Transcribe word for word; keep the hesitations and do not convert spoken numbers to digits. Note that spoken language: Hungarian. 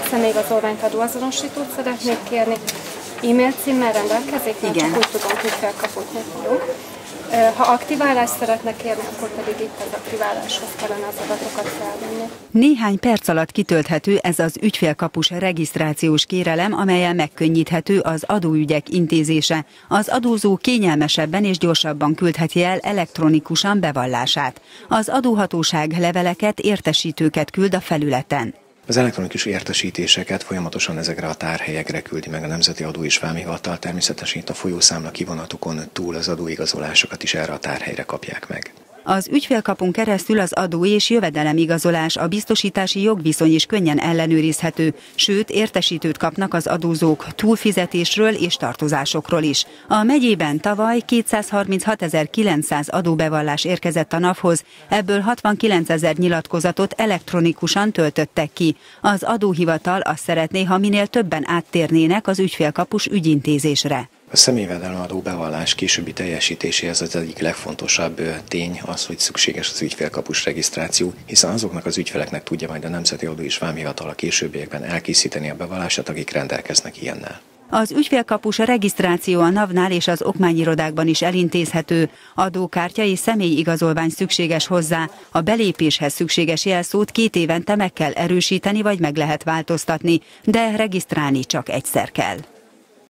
személyigazolványt, adóazonosítót szeretnék kérni. E-mail címmel rendelkezik, mert igen. csak úgy tudom, hogy felkapott nyitjuk. Ha aktiválást szeretne kérni, akkor pedig itt az aktiváláshoz kellene az adatokat felvenni. Néhány perc alatt kitölthető ez az ügyfélkapus regisztrációs kérelem, amellyel megkönnyíthető az adóügyek intézése. Az adózó kényelmesebben és gyorsabban küldheti el elektronikusan bevallását. Az adóhatóság leveleket, értesítőket küld a felületen. Az elektronikus értesítéseket folyamatosan ezekre a tárhelyekre küldi meg a Nemzeti Adó és Vámhivatal, természetesen itt a folyószámla kivonatokon túl az adóigazolásokat is erre a tárhelyre kapják meg. Az ügyfélkapun keresztül az adó és jövedelemigazolás, a biztosítási jogviszony is könnyen ellenőrizhető, sőt értesítőt kapnak az adózók túlfizetésről és tartozásokról is. A megyében tavaly kétszázharminchatezer-kilencszáz adóbevallás érkezett a NAV-hoz, ebből hatvankilencezer nyilatkozatot elektronikusan töltöttek ki. Az adóhivatal azt szeretné, ha minél többen áttérnének az ügyfélkapus ügyintézésre. A személyjövedelemadó bevallás későbbi teljesítéséhez az egyik legfontosabb tény az, hogy szükséges az ügyfélkapus regisztráció, hiszen azoknak az ügyfeleknek tudja majd a Nemzeti Adó és Vámhivatal a későbbiekben elkészíteni a bevallását, akik rendelkeznek ilyennel. Az ügyfélkapus regisztráció a NAV-nál és az okmányirodákban is elintézhető. Adókártya és személyigazolvány szükséges hozzá. A belépéshez szükséges jelszót két évente meg kell erősíteni vagy meg lehet változtatni, de regisztrálni csak egyszer kell.